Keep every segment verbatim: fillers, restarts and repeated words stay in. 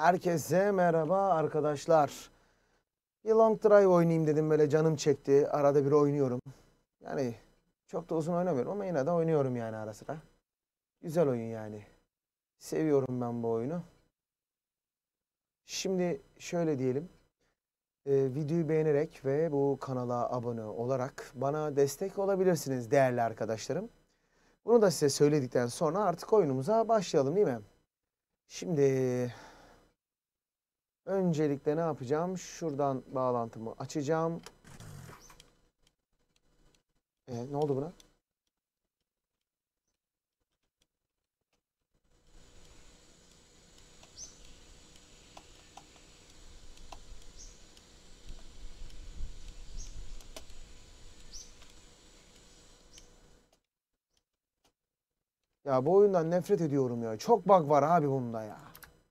Herkese merhaba arkadaşlar. Bir Long Drive oynayayım dedim, böyle canım çekti. Arada bir oynuyorum. Yani çok da uzun oynamıyorum ama yine de oynuyorum yani ara sıra. Güzel oyun yani. Seviyorum ben bu oyunu. Şimdi şöyle diyelim. Ee, videoyu beğenerek ve bu kanala abone olarak bana destek olabilirsiniz değerli arkadaşlarım. Bunu da size söyledikten sonra artık oyunumuza başlayalım, değil mi? Şimdi öncelikle ne yapacağım? Şuradan bağlantımı açacağım. E, ne oldu buna? Ya bu oyundan nefret ediyorum ya. Çok bug var abi bunda ya.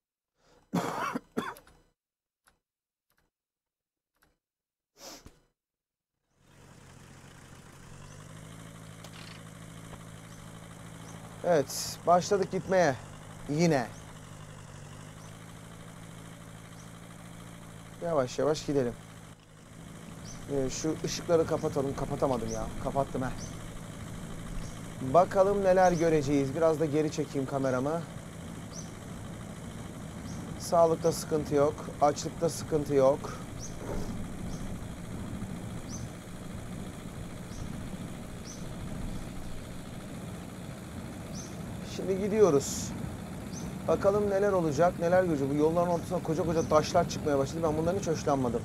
Evet, başladık gitmeye. Yine. Yavaş yavaş gidelim. Ee, şu ışıkları kapatalım. Kapatamadım ya. Kapattım ha. Bakalım neler göreceğiz. Biraz da geri çekeyim kameramı. Sağlıkta sıkıntı yok. Açlıkta sıkıntı yok. Şimdi gidiyoruz. Bakalım neler olacak, neler görecek. Bu yolların ortasına koca koca taşlar çıkmaya başladı. Ben bundan hiç hoşlanmadım.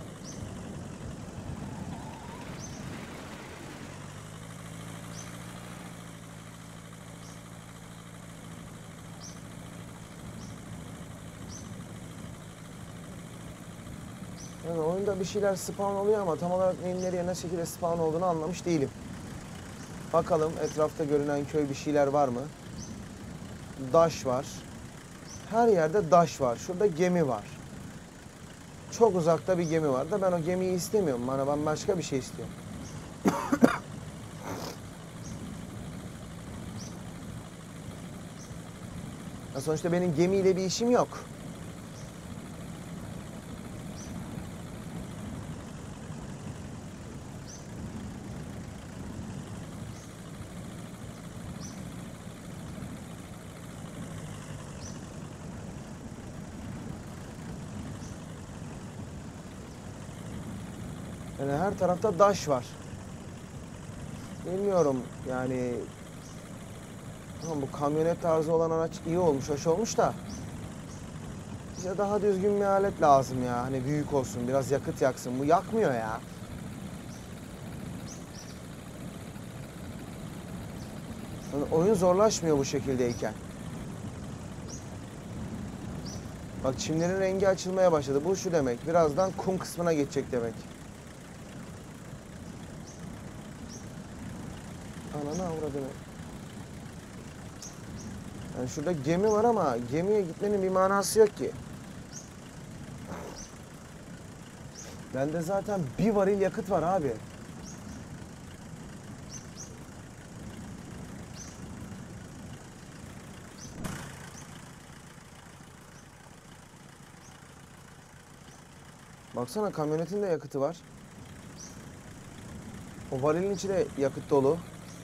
Yani oyunda bir şeyler spawn oluyor ama tam olarak neyin nereye ne şekilde spawn olduğunu anlamış değilim. Bakalım etrafta görünen köy, bir şeyler var mı? Daş var. Her yerde daş var. Şurada gemi var. Çok uzakta bir gemi var da ben o gemiyi istemiyorum. Bana ben başka bir şey istiyorum. Ya sonuçta benim gemiyle bir işim yok. Yani her tarafta daş var. Bilmiyorum yani. Tamam, bu kamyonet tarzı olan araç iyi olmuş, hoş olmuş da. Bize daha düzgün bir alet lazım ya. Hani büyük olsun, biraz yakıt yaksın. Bu yakmıyor ya. Yani oyun zorlaşmıyor bu şekildeyken. Bak, çimlerin rengi açılmaya başladı. Bu şu demek. Birazdan kum kısmına geçecek demek. Ananı avradını. Yani şurada gemi var ama gemiye gitmenin bir manası yok ki. Bende zaten bir varil yakıt var abi. Baksana, kamyonetin de yakıtı var. O varilin içi de yakıt dolu.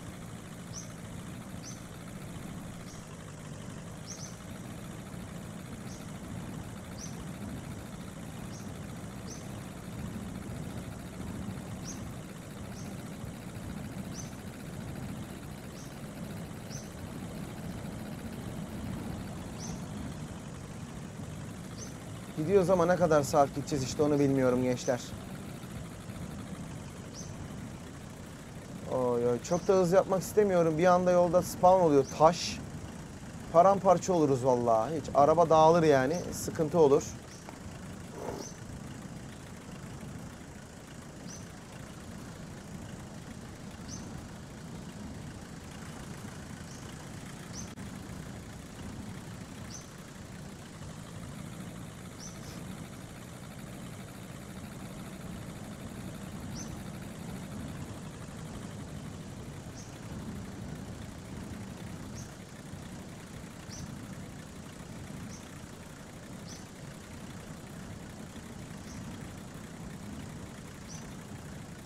Gidiyoruz ama ne kadar saat gideceğiz işte onu bilmiyorum gençler. Oy oy, çok da hız yapmak istemiyorum. Bir anda yolda spawn oluyor taş. Paramparça oluruz vallahi. Hiç araba dağılır yani. Sıkıntı olur.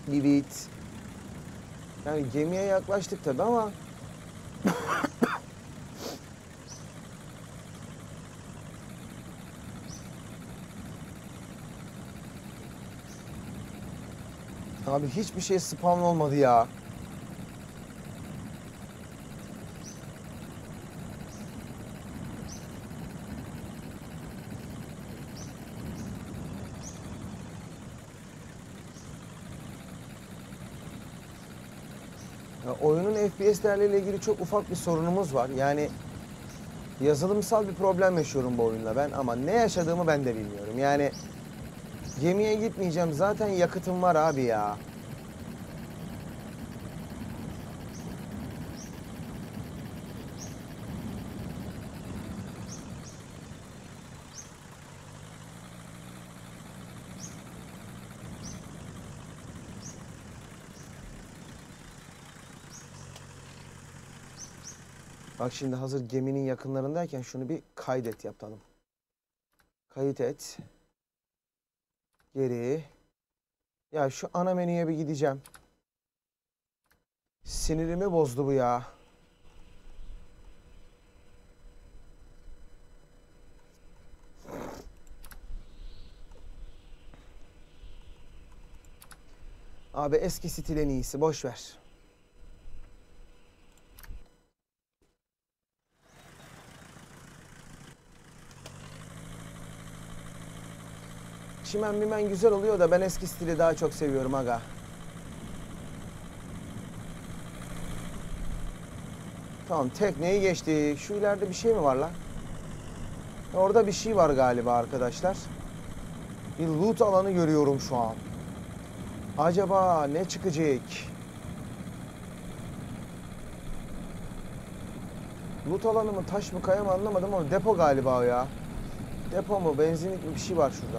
Evet. Yani gemiye yaklaştık tabi ama abi hiçbir şey spawn olmadı ya. Ya oyunun F P S değerleriyle ilgili çok ufak bir sorunumuz var. Yani yazılımsal bir problem yaşıyorum bu oyunla ben ama ne yaşadığımı ben de bilmiyorum. Yani gemiye gitmeyeceğim. Zaten yakıtım var abi ya. Bak şimdi hazır geminin yakınlarındayken şunu bir kaydet yapalım. Kayıt et. Geri. Ya şu ana menüye bir gideceğim. Sinirimi bozdu bu ya. Abi eski stil en iyisi. Boş ver. Çimen mimen güzel oluyor da ben eski stili daha çok seviyorum aga. Tamam tekneyi geçtik. Şu ileride bir şey mi var lan? Orada bir şey var galiba arkadaşlar. Bir loot alanı görüyorum şu an. Acaba ne çıkacak? Loot alanı mı taş mı kaya mı anlamadım ama depo galiba o ya. Depo mu benzinlik mi bir şey var şurada.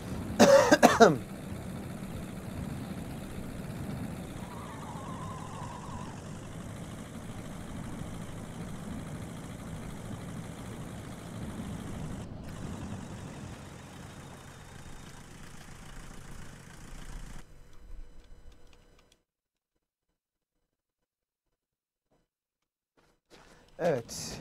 Evet.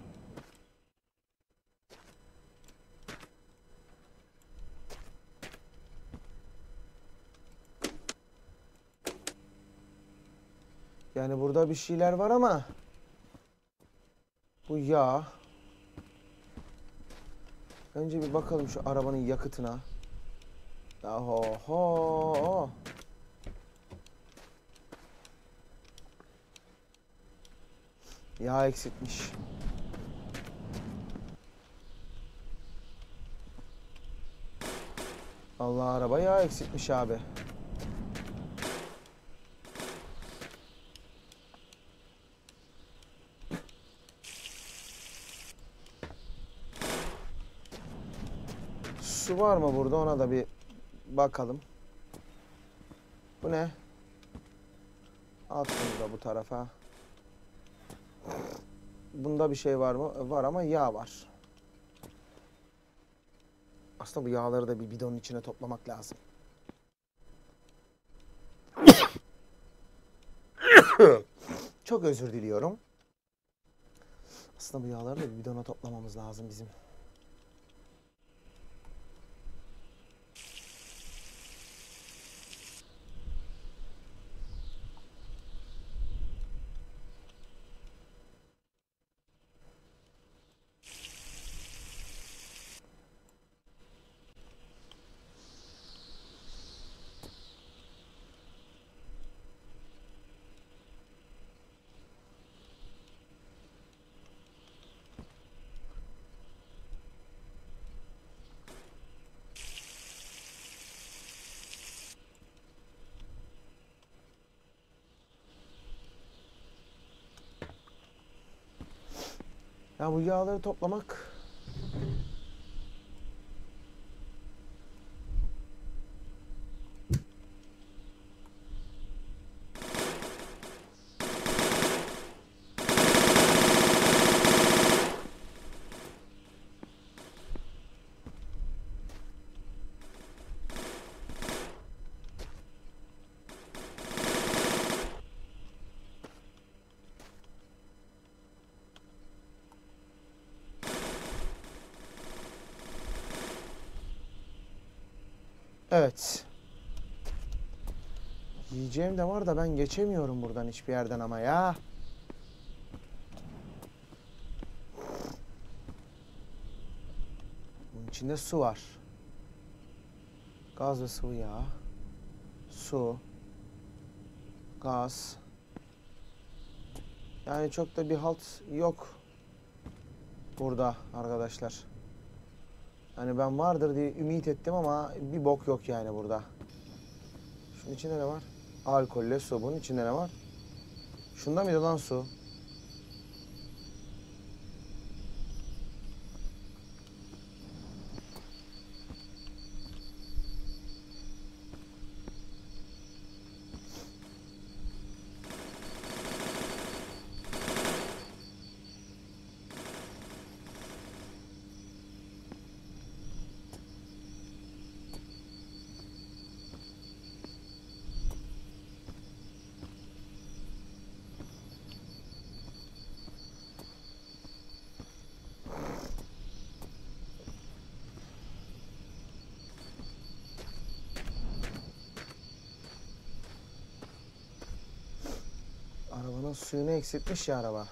Yani burada bir şeyler var ama bu yağ. Önce bir bakalım şu arabanın yakıtına. Yaho ho. Yağ eksikmiş. Allah araba yağ eksikmiş abi. Su var mı burada ona da bir bakalım. Bu ne? At bunu da bu tarafa. Bunda bir şey var mı? Var ama yağ var. Aslında bu yağları da bir bidonun içine toplamak lazım. Çok özür diliyorum. Aslında bu yağları da bir bidona toplamamız lazım bizim. Ya bu yağları toplamak Evet. Yiyeceğim de var da ben geçemiyorum buradan hiçbir yerden ama ya. Bunun içinde su var. Gaz ve sıvı yağ. Su. Gaz. Yani çok da bir halt yok burada arkadaşlar. Hani ben vardır diye ümit ettim ama bir bok yok yani burada. Şunun içinde ne var? Alkolle su. Bunun içinde ne var? Şunda mıydı lan su? Arabanın suyunu eksiltmiş ya araba.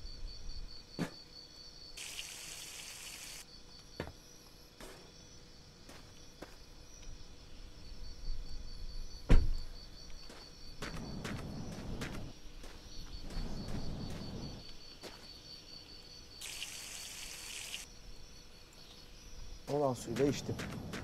Olan suyu da içtim.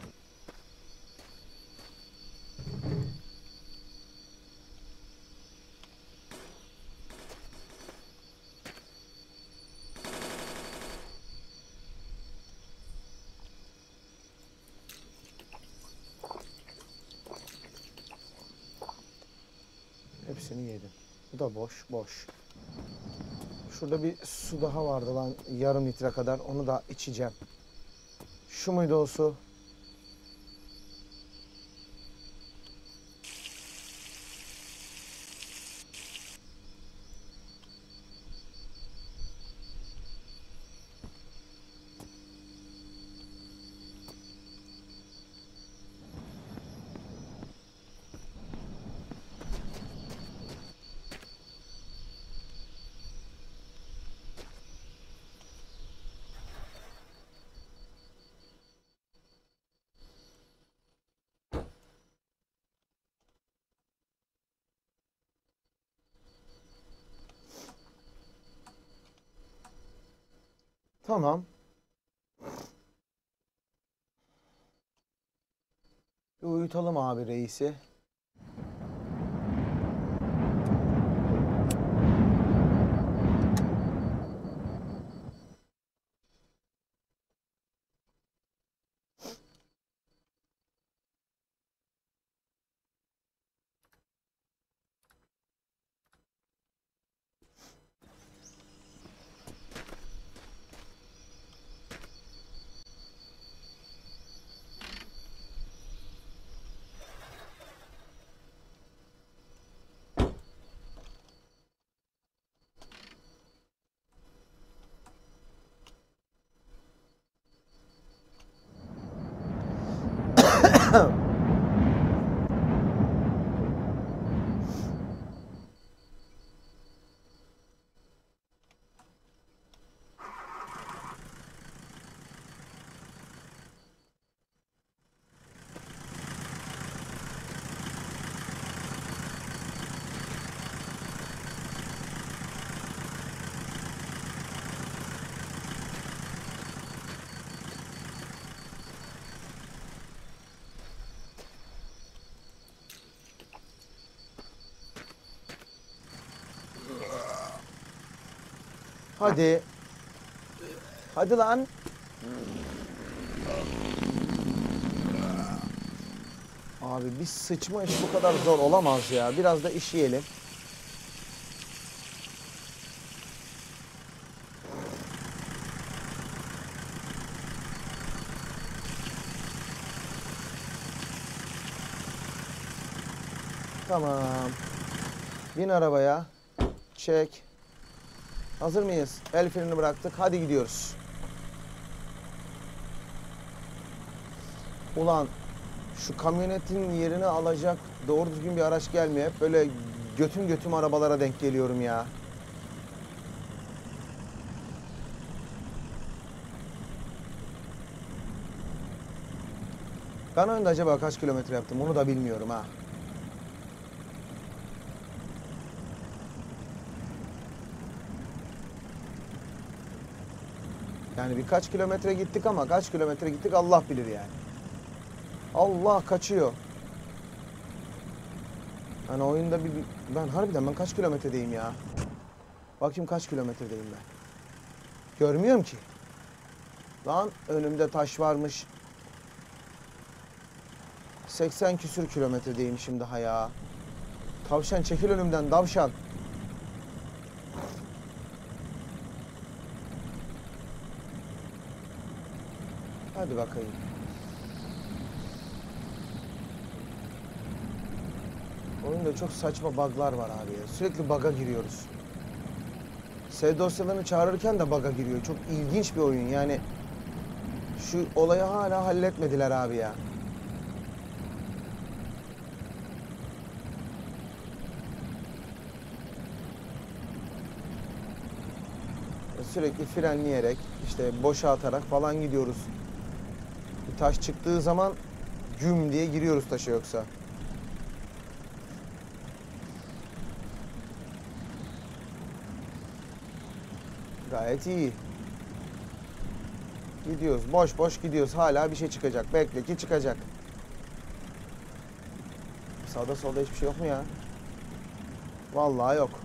Hepsini yedim. Bu da boş, boş. Şurada bir su daha vardı lan, yarım litre kadar. Onu da içeceğim. Şu muydu o su? Tamam. Bir uyutalım abi reisi. Hadi. Hadi lan. Abi bir sıçma iş bu kadar zor olamaz ya. Biraz da işeyelim. Tamam. Bin arabaya. Çek. Hazır mıyız? El freni bıraktık. Hadi gidiyoruz. Ulan Şu kamyonetin yerini alacak doğru düzgün bir araç gelmiyor. Hep böyle götüm götüm arabalara denk geliyorum ya. Ben oyunda acaba kaç kilometre yaptım onu da bilmiyorum ha. Yani birkaç kilometre gittik ama kaç kilometre gittik Allah bilir yani. Allah kaçıyor. Hani oyunda bir, ben harbiden ben kaç kilometredeyim ya. Bakayım kaç kilometredeyim ben. Görmüyorum ki. Lan önümde taş varmış. seksen küsür kilometredeymişim daha ya. Tavşan çekil önümden tavşan. Hadi bakayım. Oyunda çok saçma bug'lar var abi ya. Sürekli bug'a giriyoruz. Save dosyalarını çağırırken de bug'a giriyor. Çok ilginç bir oyun yani. Şu olayı hala halletmediler abi ya. Sürekli frenleyerek, işte boşa atarak falan gidiyoruz. Bir taş çıktığı zaman güm diye giriyoruz taşa yoksa. Gayet iyi. Gidiyoruz, boş boş gidiyoruz. Hala bir şey çıkacak. Bekle ki çıkacak. Sağda solda hiçbir şey yok mu ya? Vallahi yok.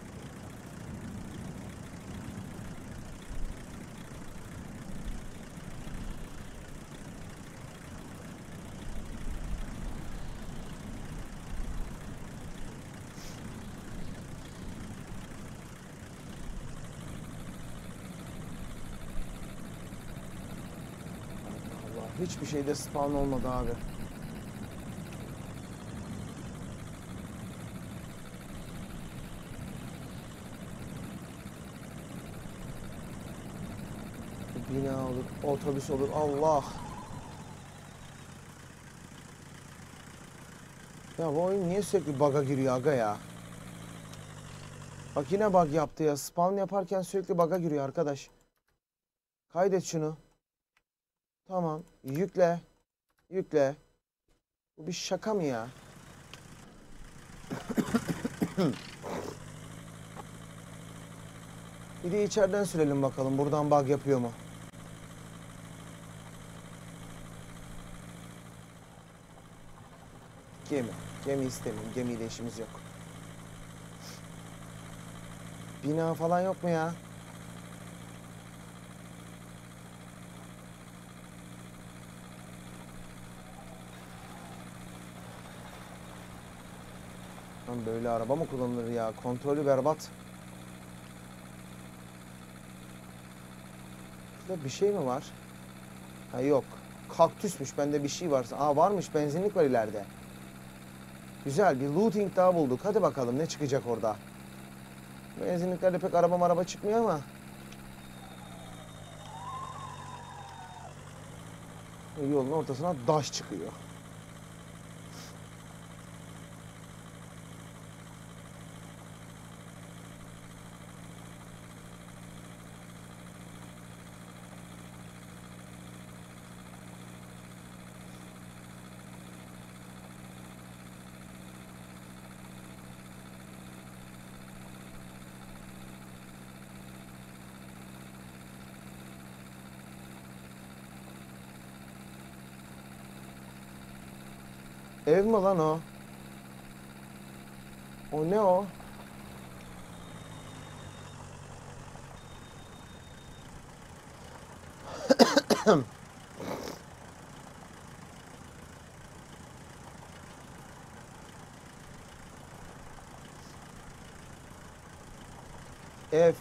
Allah, hiçbir şeyde spawn olmadı abi. Bina olur, otobüs olur. Allah. Ya bu oyun niye sürekli bug'a giriyor aga ya? Bak yine bug yaptı ya. Spawn yaparken sürekli bug'a giriyor arkadaş. Kaydet şunu. Tamam. Yükle. Yükle. Bu bir şaka mı ya? Bir de içeriden sürelim bakalım. Buradan bug yapıyor mu? Gemi. Gemi istemiyorum. Gemiyle işimiz yok. Bina falan yok mu ya? Lan böyle araba mı kullanılır ya? Kontrolü berbat. Burada bir şey mi var? Ha yok. Kaktüsmüş. Bende bir şey varsa. Aa varmış. Benzinlik var ileride. Güzel. Bir looting daha bulduk. Hadi bakalım ne çıkacak orada. Benzinliklerde pek araba araba çıkmıyor ama. Yolun ortasına daş çıkıyor. Ev mi lan o? O ne o? Ev.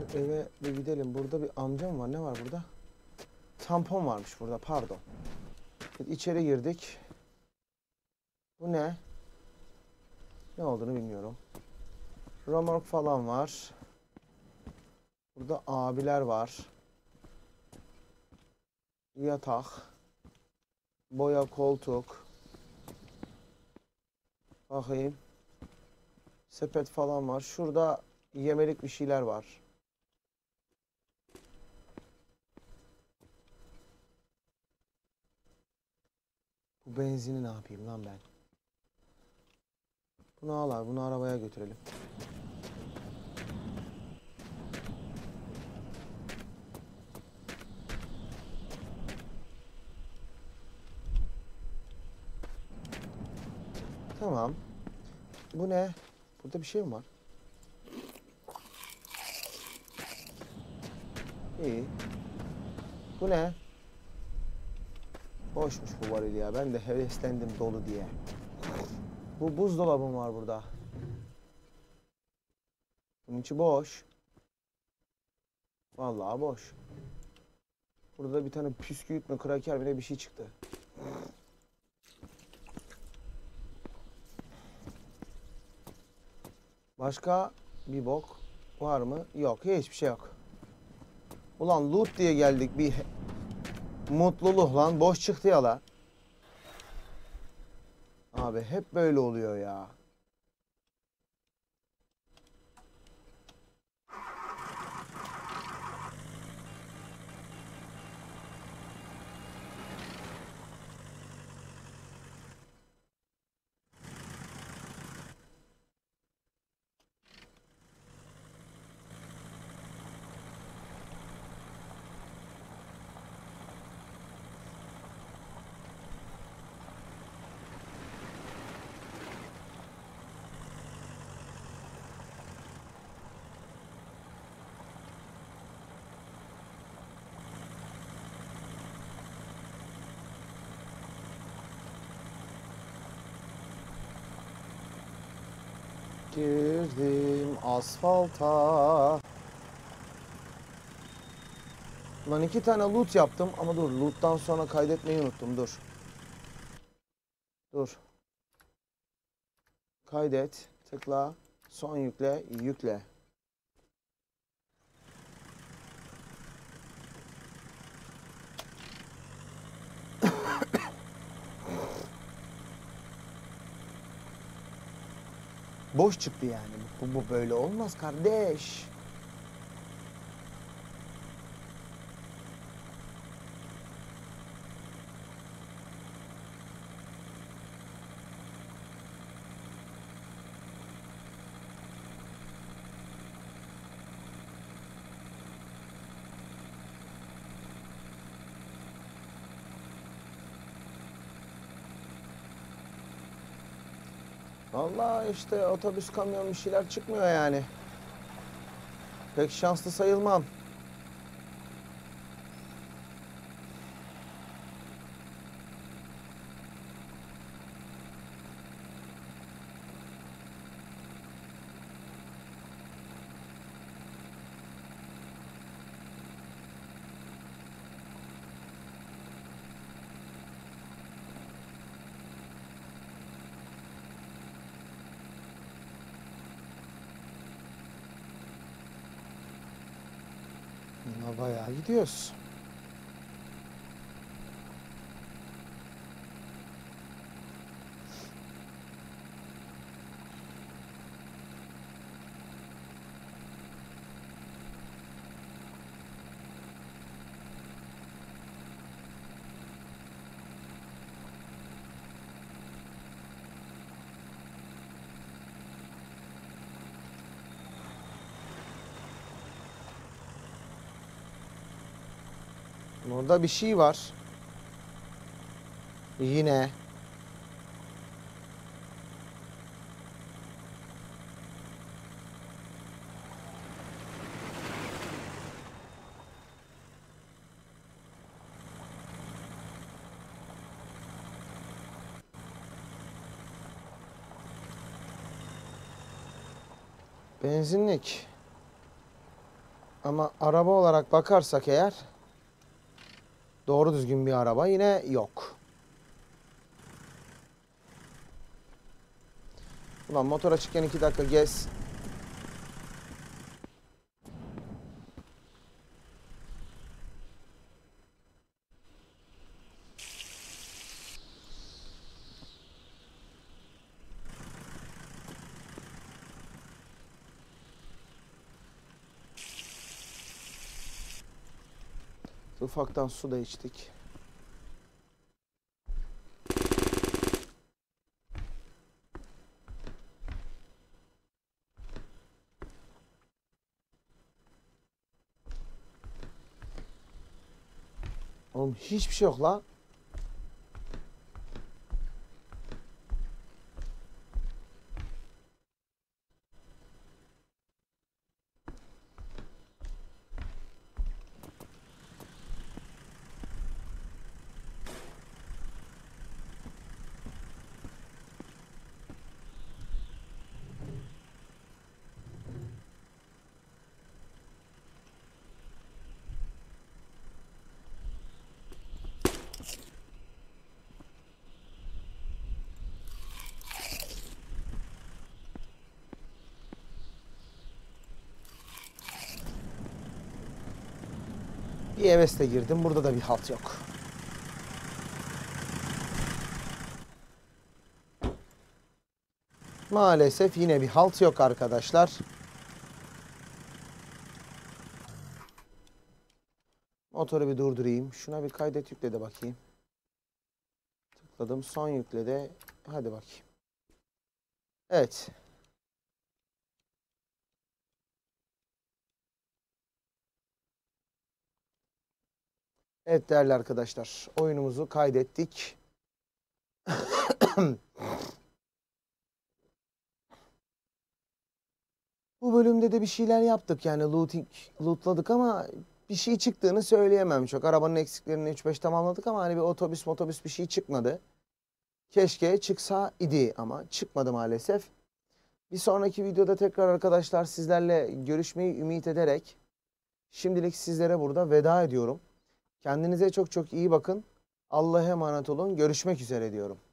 Şu eve bir gidelim. Burada bir amcam var. Ne var burada? Tampon varmış burada. Pardon. İçeri girdik. Bu ne? Ne olduğunu bilmiyorum. Römork falan var. Burada abiler var. Yatak. Boya koltuk. Bakayım. Sepet falan var. Şurada yemelik bir şeyler var. Bu benzini ne yapayım lan ben? Bunu al abi. Bunu arabaya götürelim. Tamam. Bu ne? Burada bir şey mi var? İyi. Bu ne? Boşmuş bu varil ya. Ben de heveslendim dolu diye. Bu buzdolabım var burada. Bunun içi boş. Vallahi boş. Burada bir tane püsküüt mü, kraker mi ne bir şey çıktı. Başka bir bok var mı? Yok. Hiçbir şey yok. Ulan loot diye geldik. Bir mutluluk lan. Boş çıktı ya la. Abi hep böyle oluyor ya. Girdim asfalta. Lan iki tane loot yaptım ama dur, loot'tan sonra kaydetmeyi unuttum. Dur. Dur. Kaydet. Tıkla. Son yükle. Yükle. Boş çıktı yani. Bu, bu böyle olmaz kardeş. Vallahi işte otobüs, kamyon bir şeyler çıkmıyor yani. Pek şanslı sayılmam. Ya bayağı gidiyoruz. Orada bir şey var. Yine. Benzinlik. Ama araba olarak bakarsak eğer doğru düzgün bir araba yine yok. Ulan motor açıkken iki dakika gez. Ufaktan su da içtik. Oğlum hiçbir şey yok la. Bir hevesle girdim. Burada da bir halt yok. Maalesef yine bir halt yok arkadaşlar. Motoru bir durdurayım. Şuna bir kaydet yükle de bakayım. Tıkladım. Son yükle de. Hadi bakayım. Evet. Evet değerli arkadaşlar. Oyunumuzu kaydettik. Bu bölümde de bir şeyler yaptık. Yani looting, lootladık ama bir şey çıktığını söyleyemem çok. Arabanın eksiklerini üç beş tamamladık ama hani bir otobüs motobüs bir şey çıkmadı. Keşke çıksa idi ama çıkmadı maalesef. Bir sonraki videoda tekrar arkadaşlar sizlerle görüşmeyi ümit ederek şimdilik sizlere burada veda ediyorum. Kendinize çok çok iyi bakın. Allah'a emanet olun. Görüşmek üzere diyorum.